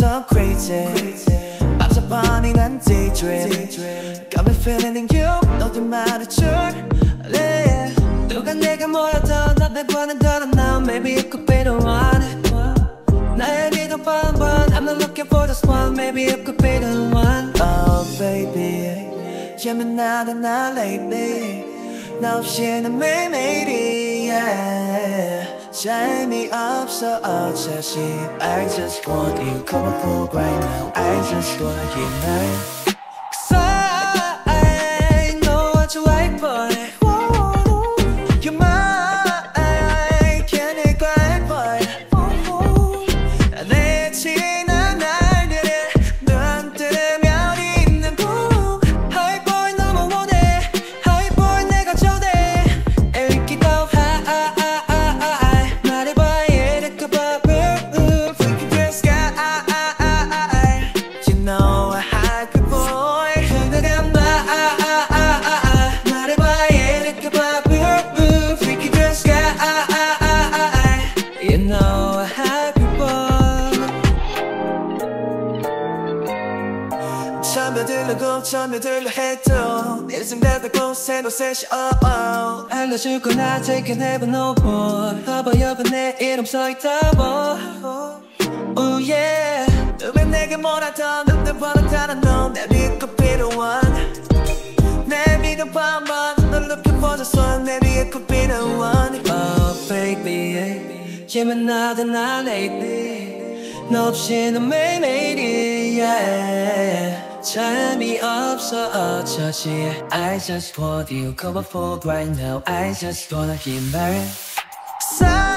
so crazy 빡잡하니 난 daydream Got me feeling in you 너도 말해줄래 누가 내가 뭐라던 내 번은 더는 now Maybe it could be the one 나의 비도 번번 I'm not looking for this one Maybe it could be the one Oh baby 예민하다 나 lately 나 없이는 매일매일이 yeah. 재미없어 어차피 I just want you come on full right now I just wanna hear night Cause I know what you like boy You're mine can't ignite boy 내 지난 날들에 눈 뜨면 있는 부 High boy 너무 원해 High boy 내가 전해 읽기도 말해봐 이렇게 바보 Freaky dress guy You know I high boy 내가 말해봐 이렇게 바보 Freaky dress guy You know I high 참여들려고 참여들려 해도 내 생각하고 새로 셋이 알려줄 거나 take it never know boy 봐봐 옆에 내 이름 써있다고 Oh yeah 누가 내게 뭐라던 넌 버릇하는 넌내 믿고 필요한 내 믿음 반반 넌 looking for the sun 내 위에 could be the one Oh baby 예민하다 나 lately 너 없이는 매일매일이 yeah. 재미없어 어쩌지 I just want you come on full right now I just wanna hear my